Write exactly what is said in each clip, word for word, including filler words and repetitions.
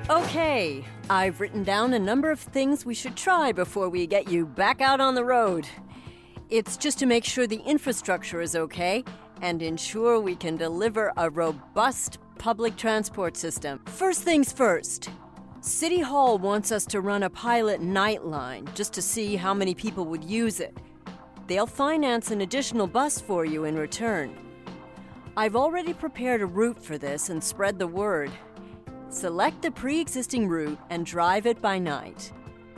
Okay, I've written down a number of things we should try before we get you back out on the road. It's just to make sure the infrastructure is okay and ensure we can deliver a robust public transport system. First things first, City Hall wants us to run a pilot Nightline just to see how many people would use it. They'll finance an additional bus for you in return. I've already prepared a route for this and spread the word. Select the pre-existing route and drive it by night.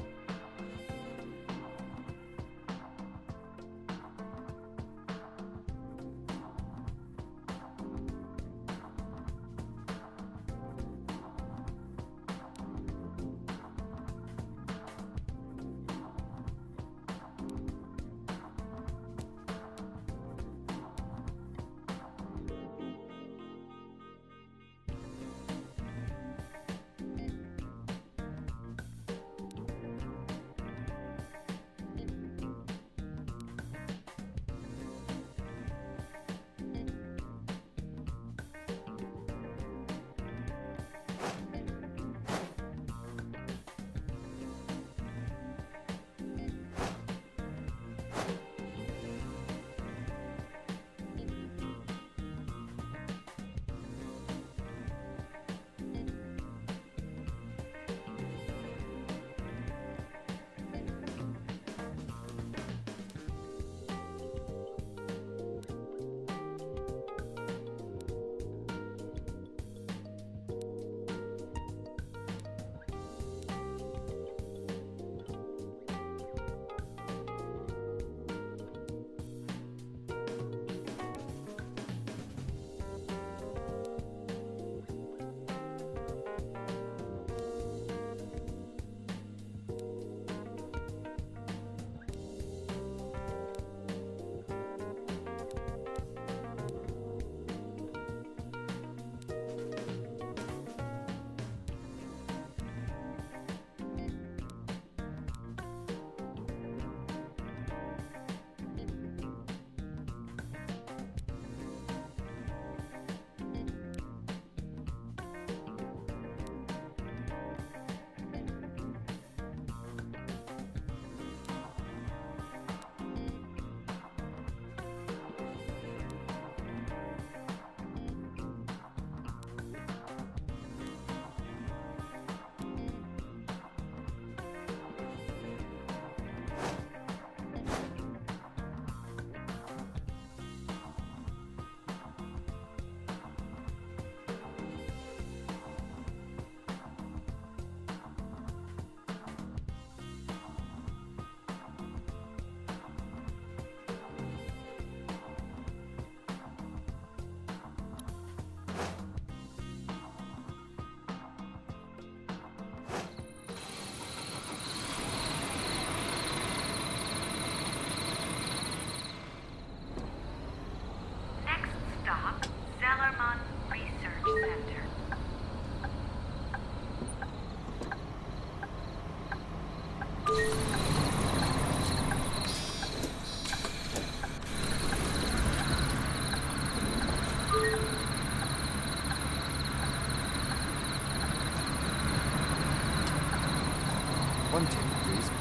One ticket, please.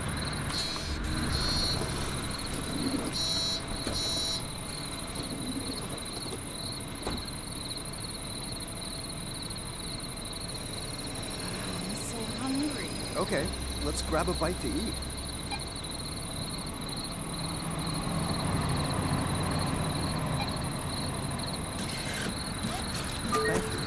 I'm so hungry. Okay, let's grab a bite to eat. Thank you.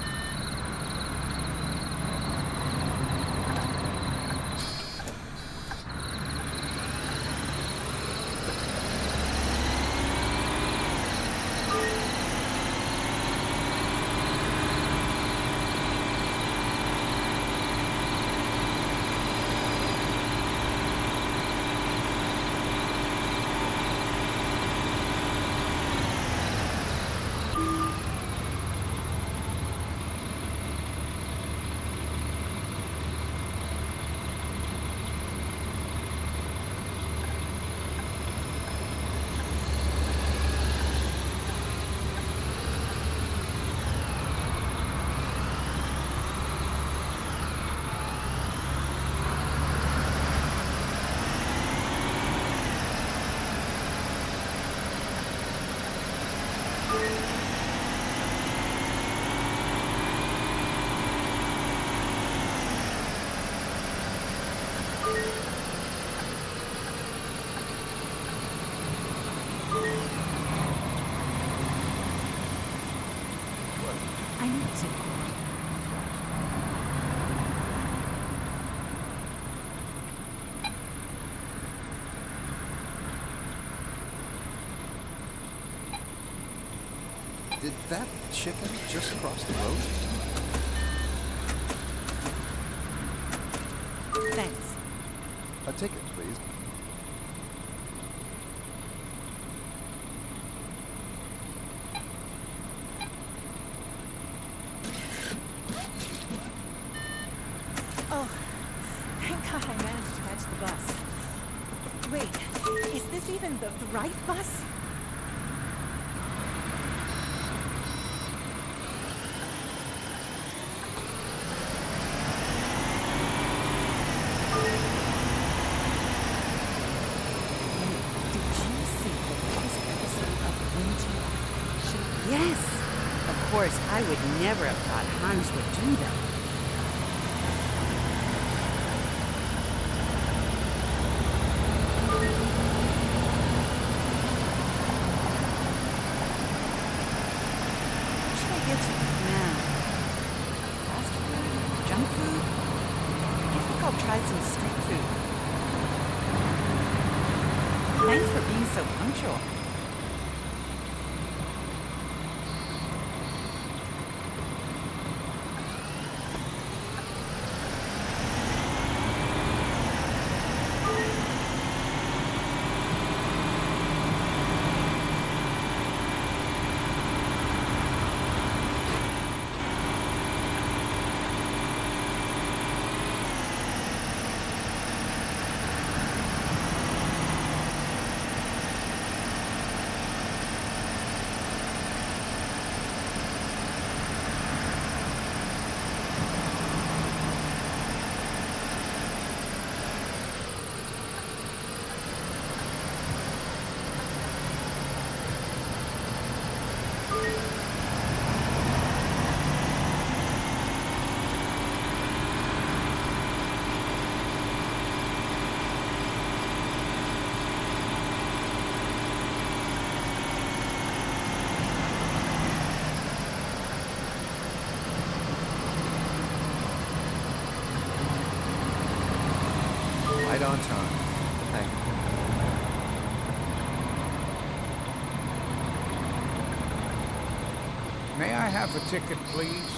Did that chicken just cross the road? Thanks. A ticket, please. Oh, thank God I managed to catch the bus. Wait, is this even the, the right bus? Yes! Of course, I would never have thought Hans would do that. What should I get you now? Fast food? Junk food? I think I'll try some street food. Thanks for being so punctual. Right on time. Thank you. May I have a ticket, please?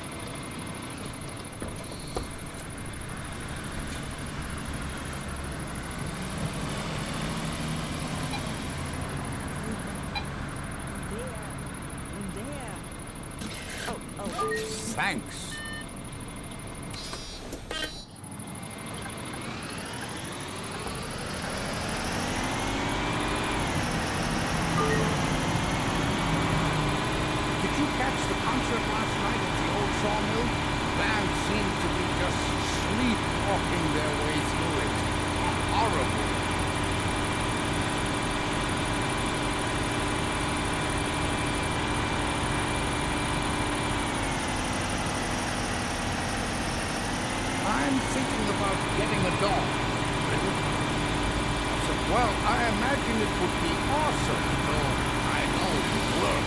Oh, oh. Thanks. Did you catch the concert last night at the old sawmill? Band seemed to be just sleepwalking their way through it. Horrible. I'm thinking about getting a dog. So, well, I imagine it would be awesome, though I know it would work.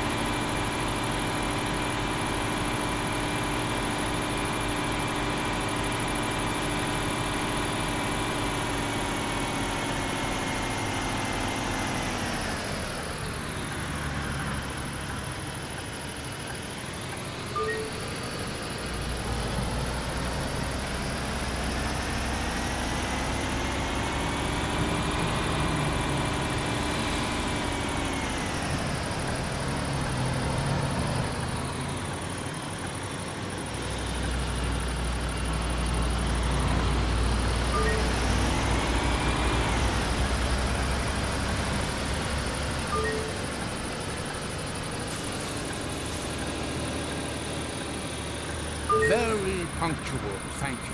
Very punctual, thank you.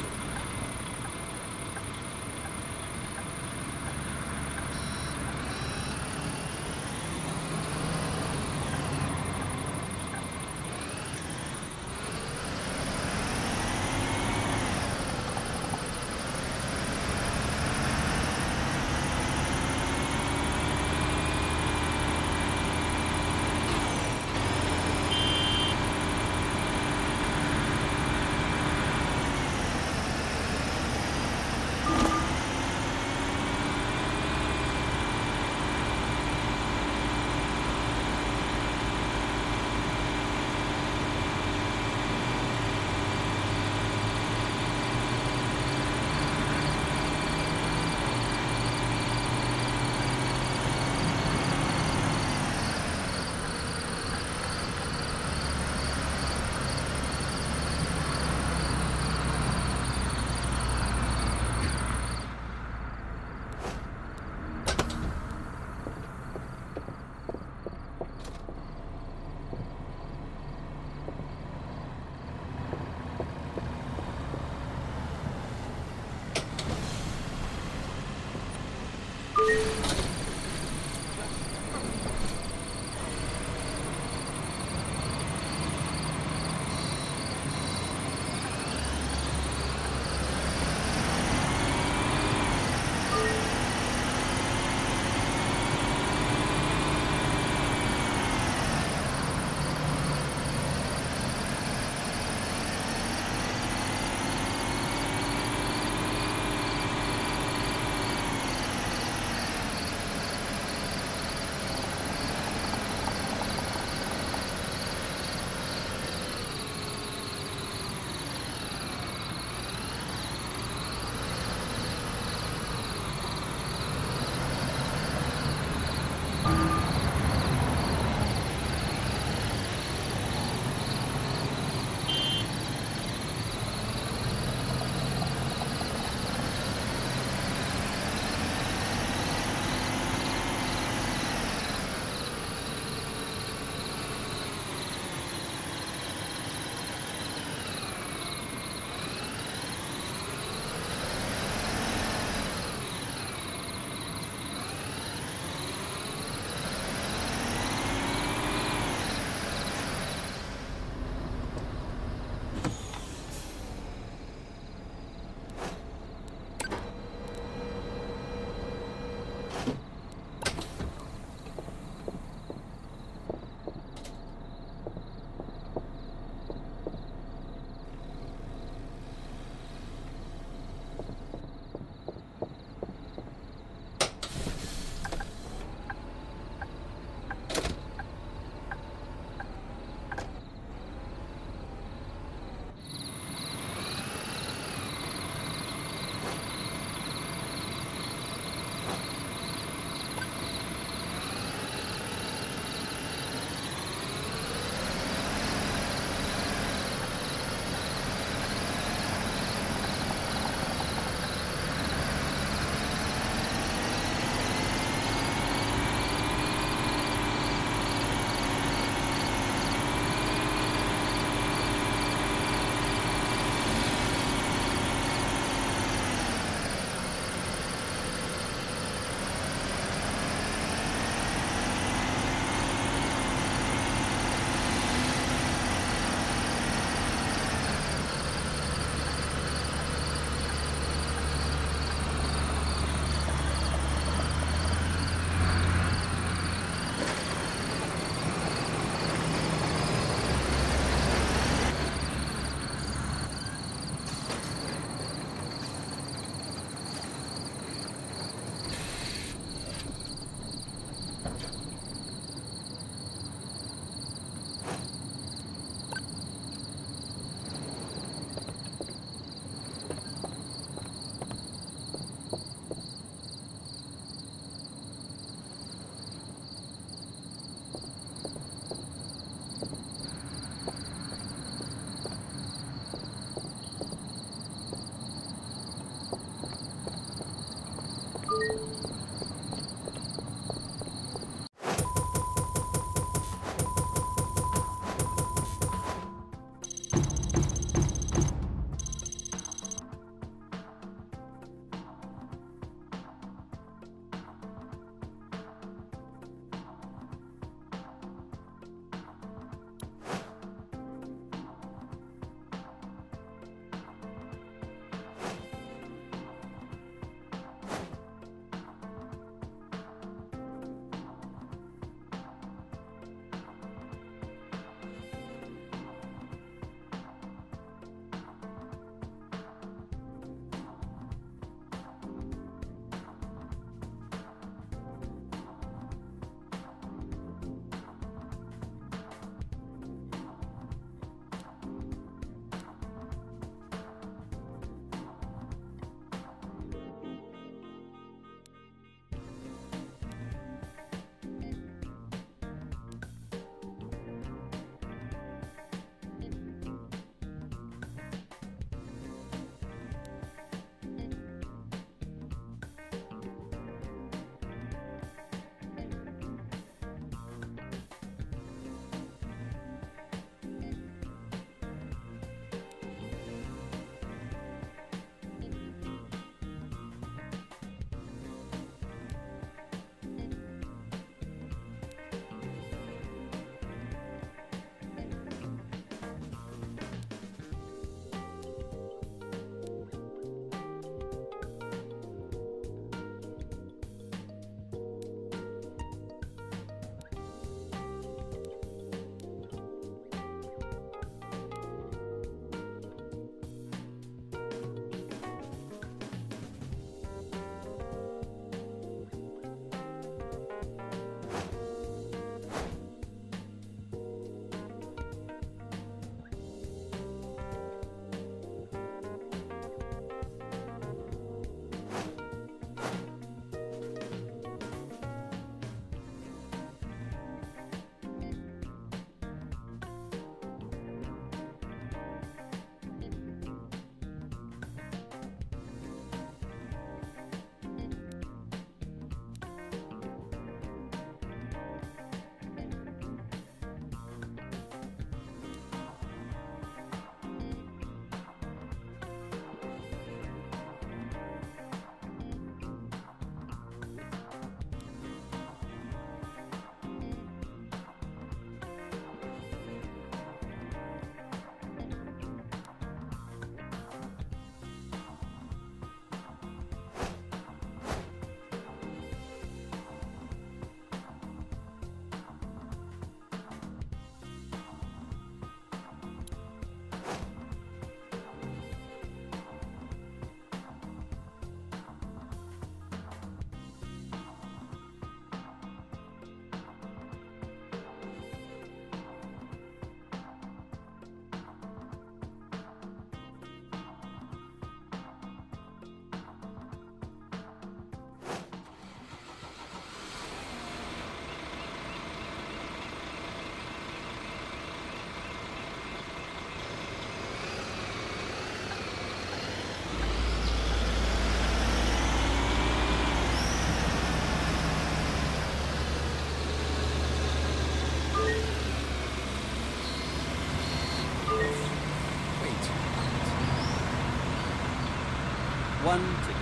one ticket.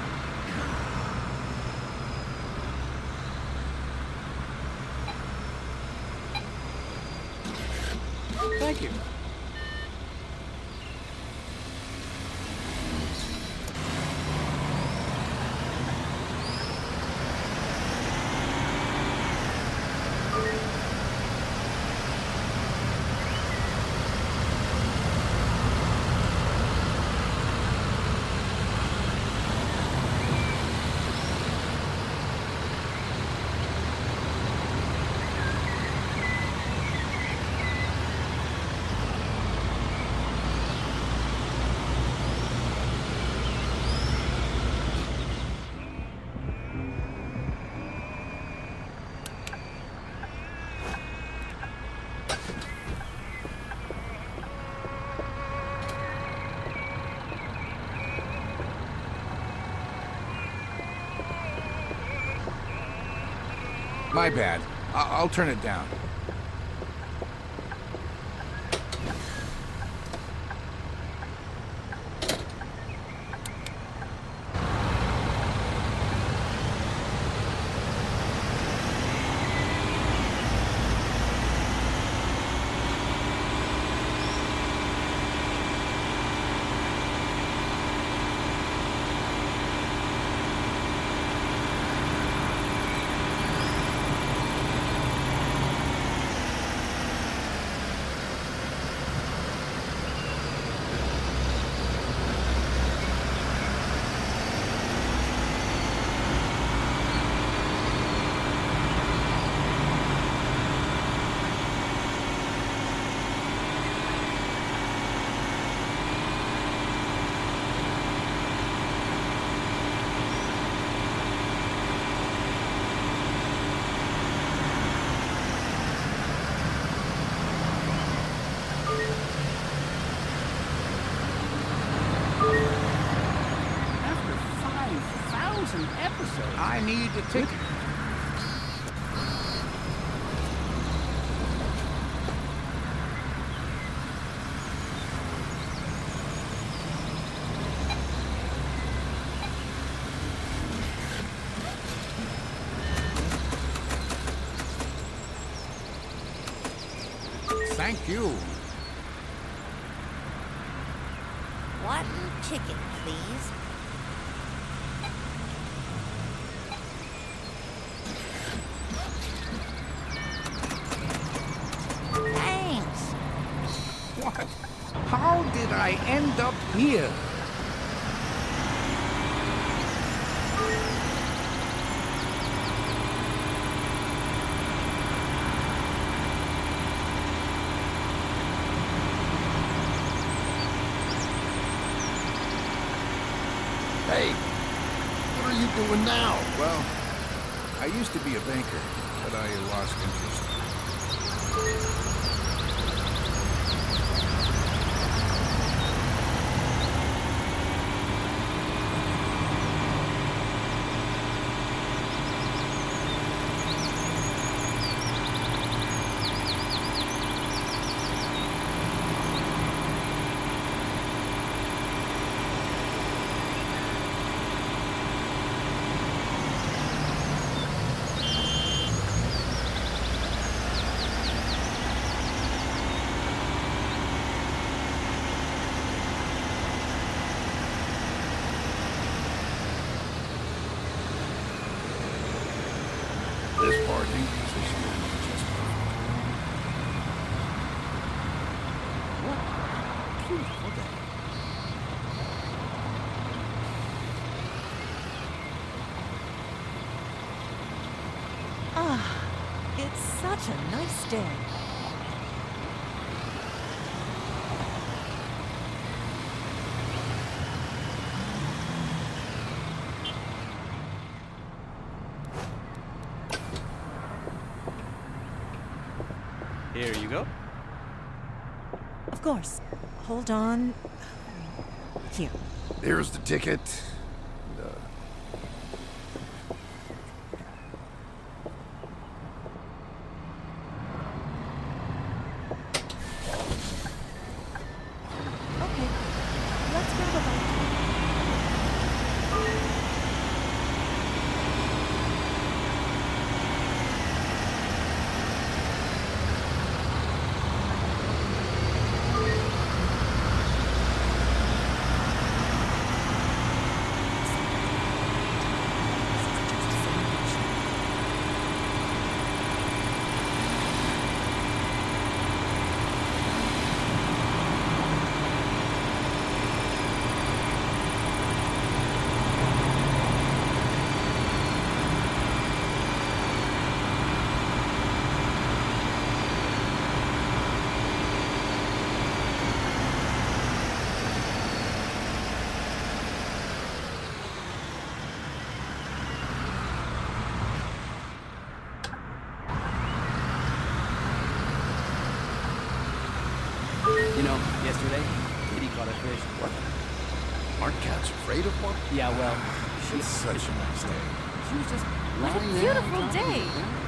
Thank you. My bad. I I'll turn it down. Episode. I need a ticket. Thank you. One ticket, please. Thanks. What? How did I end up here? Hey, what are you doing now? Well, I used to be a banker, but I lost interest. This parking is just perfect. What a beautiful day. Ah, it's such a nice day. Here you go. Of course. Hold on. Here. Here's the ticket. Uh, Okay. Let's grab a bite. What? Aren't cats afraid of one? Yeah, well, It's such a nice day. she was just What a lying there beautiful on top of day. me, yeah.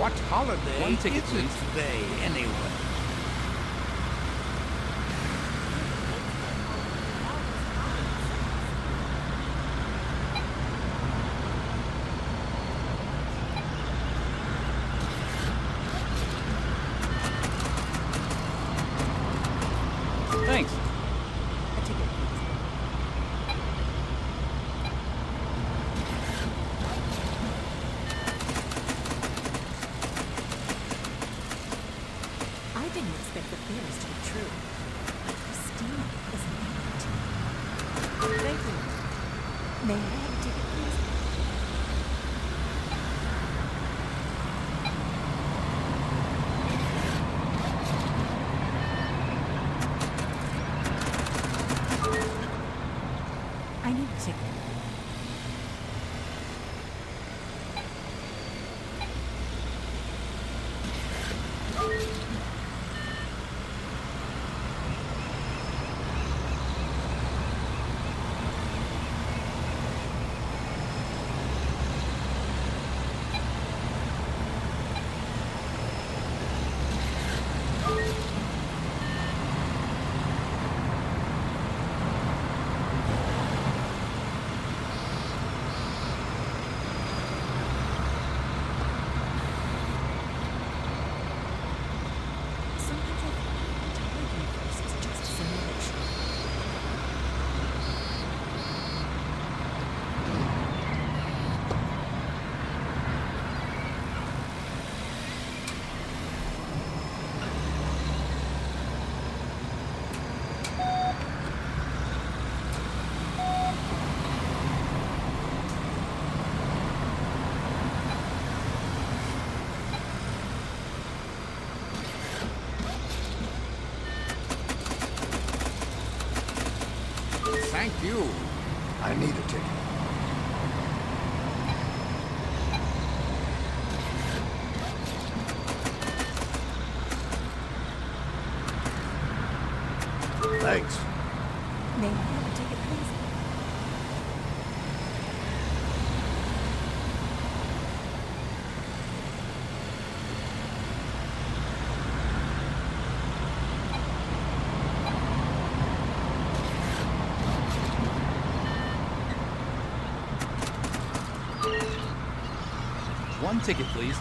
What holiday One ticket, is please. it today, anyway? Thanks. A ticket, please. I didn't expect the fears to be true. But Christina is not. Thank you. May I have a ticket, please? I need a ticket. Sometimes I think the entire universe is just a simulation. Thank you. I need a ticket. Thanks. May I have a ticket, please? One ticket, please.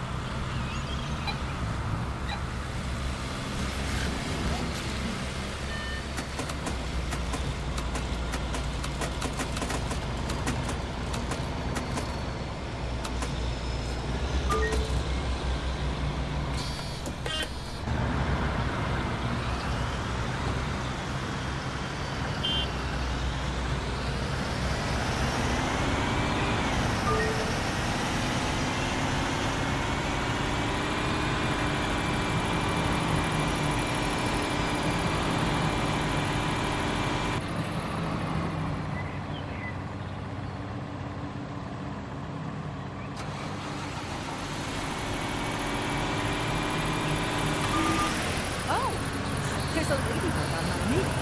Oh, there's a ladybug on my knee.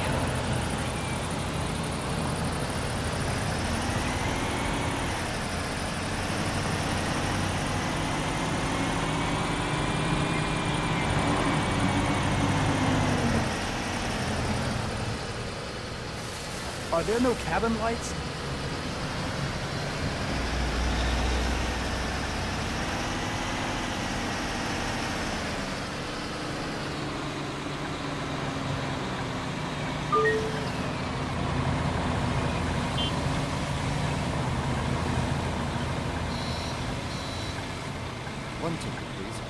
Are there no cabin lights? One ticket, please.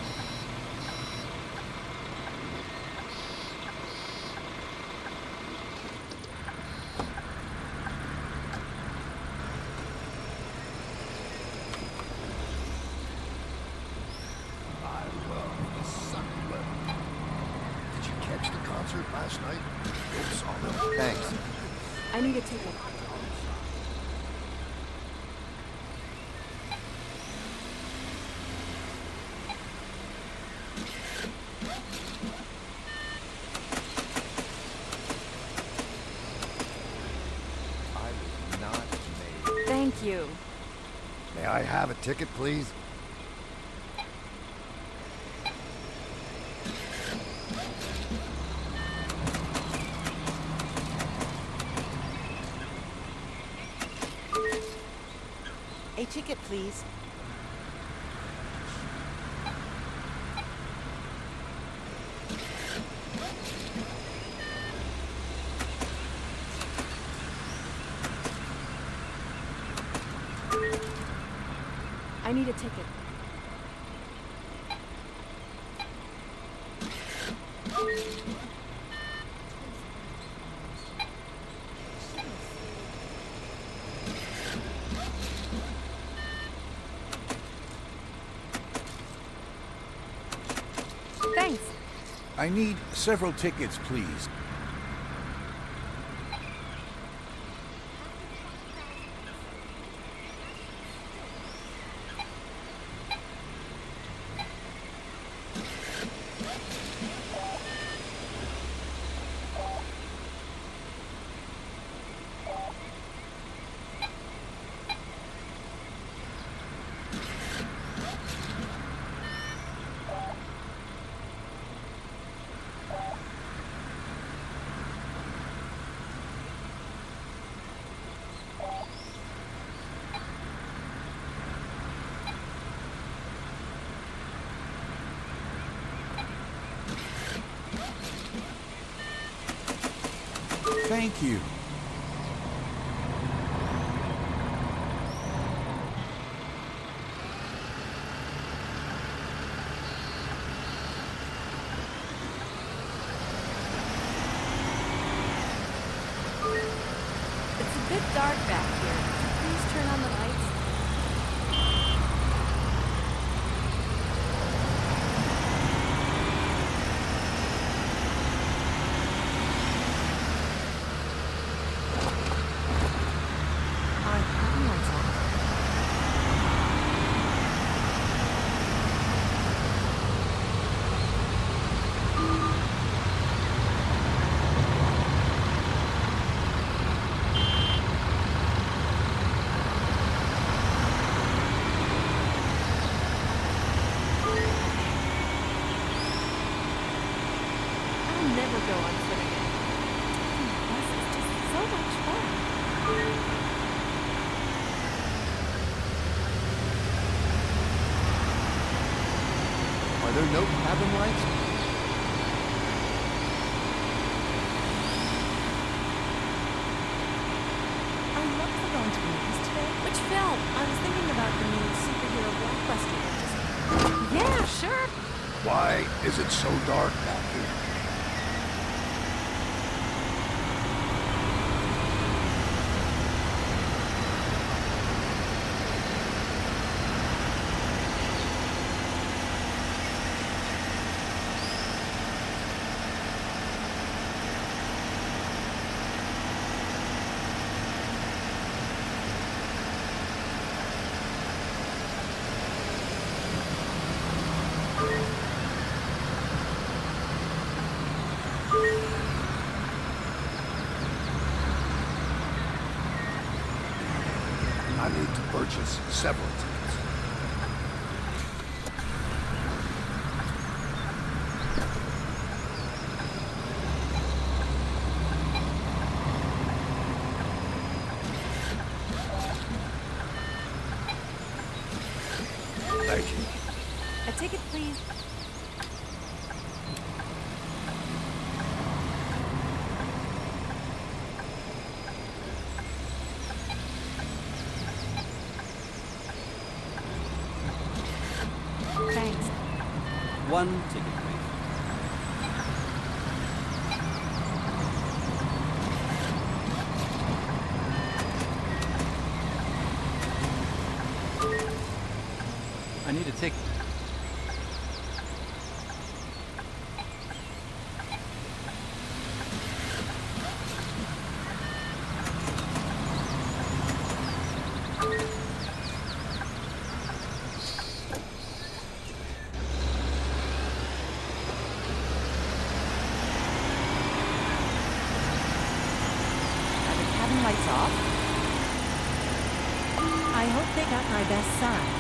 I love the sunny weather. Did you catch the concert last night? Old Sawmill. Thanks. I need a ticket. I was not made. Thank you. May I have a ticket, please? please? I need a ticket. Thanks. I need several tickets, please. Thank you. It's a bit dark back here. Could you please turn on the lights? Are cabin lights on? I'll never go on foot again. Taking the bus is just so much fun. Are there no cabin lights? I love for going to the movies today. Which film? I was thinking about the new superhero blockbuster that just... Yeah, sure. Why is it so dark back here? I need to purchase several tickets. Thank you. A ticket, please. Thanks. One ticket, please. I need a ticket. Are the cabin lights off? I hope they got my best side.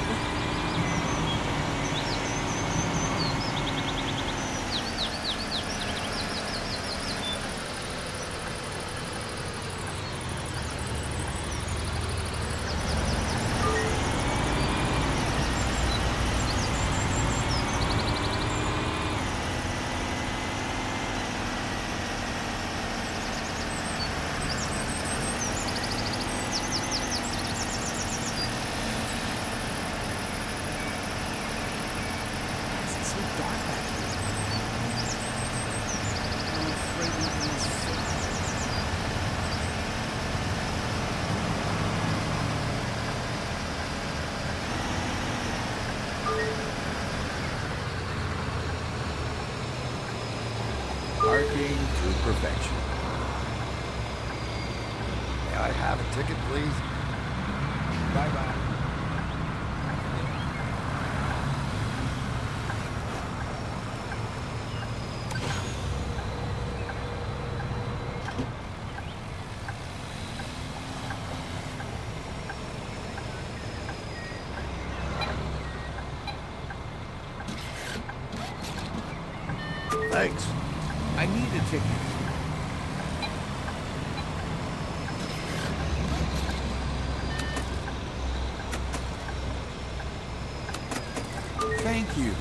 editing to perfection. May I have a ticket, please? Bye-bye. Thanks. I need a ticket. Thank you.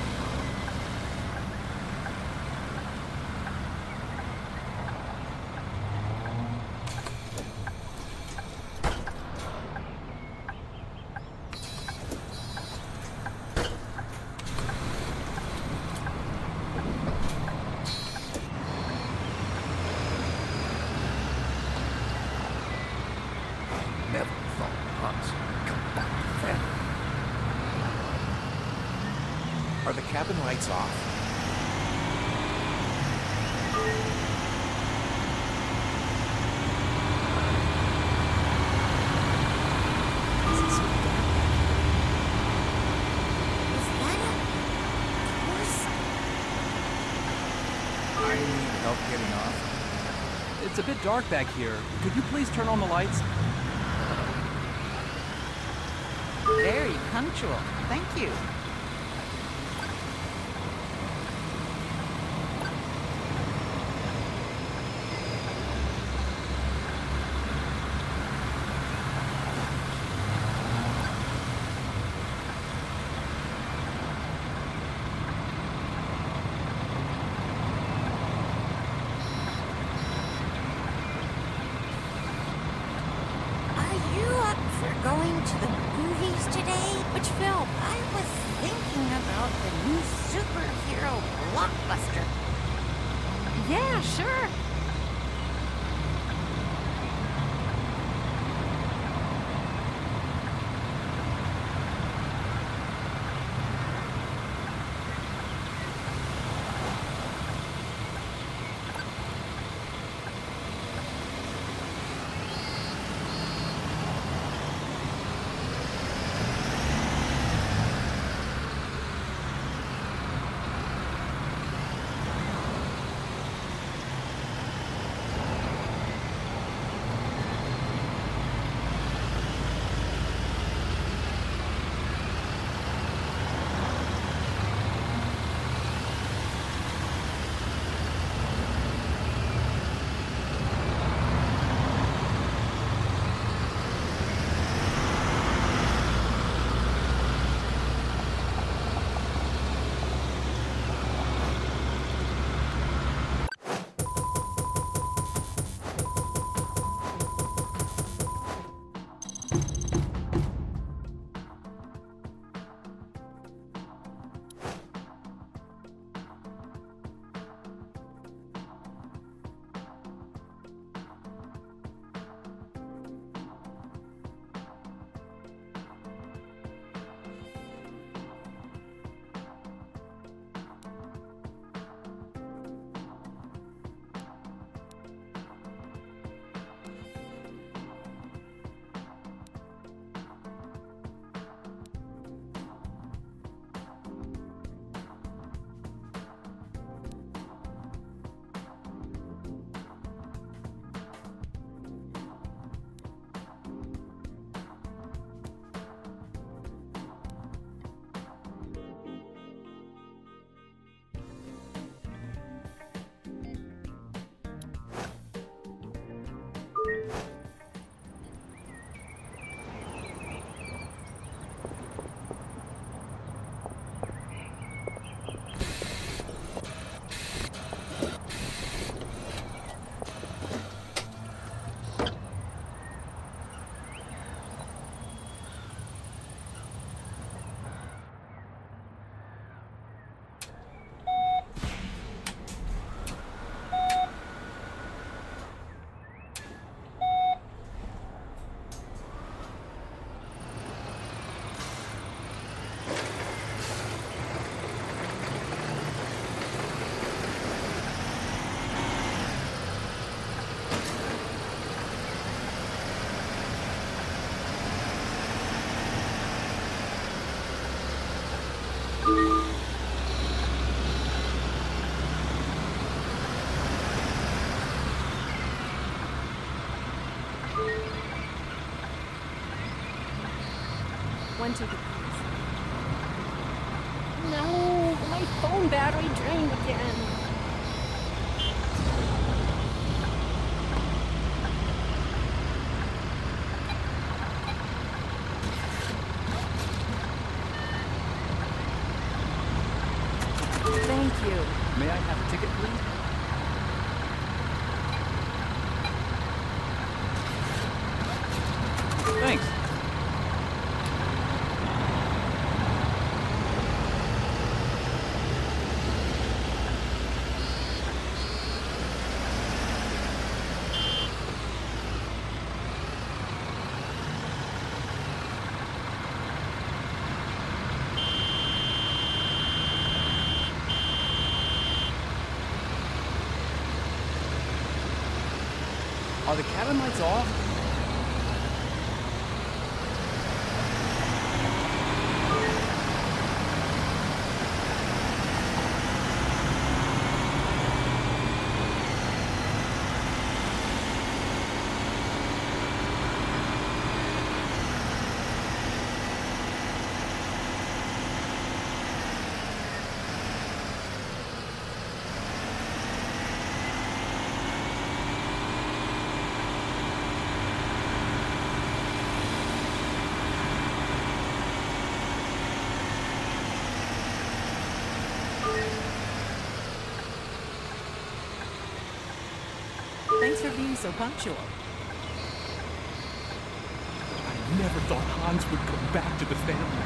Never thought Hans would come back to family. Are the cabin lights off? Is it so dark? Is that a horse? I need help getting off. It's a bit dark back here. Could you please turn on the lights? Very punctual. Thank you. Are you up for going to the movies today? Which film? I was thinking about the new superhero blockbuster. Yeah, sure. one ticket, please. No, my phone battery drained again. Thank you. May I have a ticket, please? Thanks. Are the cabin lights off? Thanks for being so punctual. I never thought Hans would come back to the family.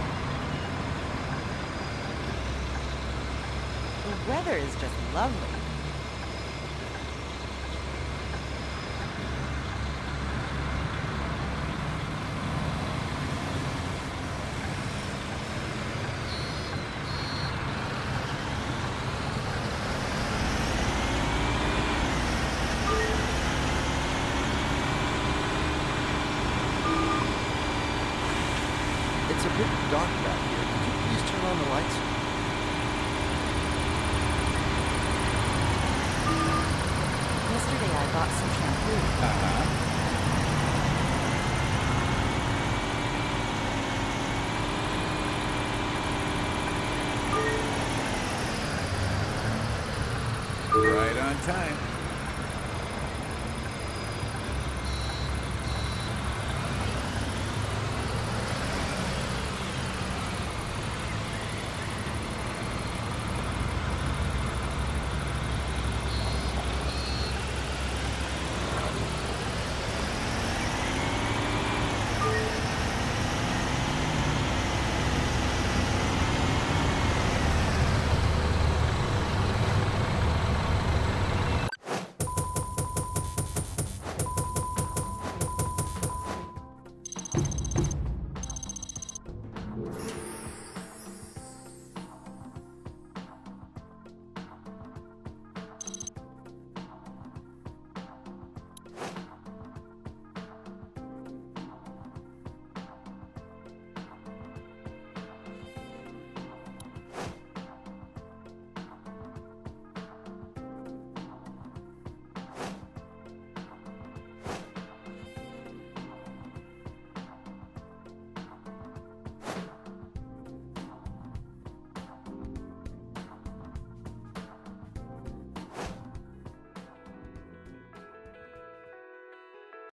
The weather is just lovely. It's a bit dark back here. Could you please turn on the lights? Yesterday I bought some shampoo. Uh-huh. Right on time.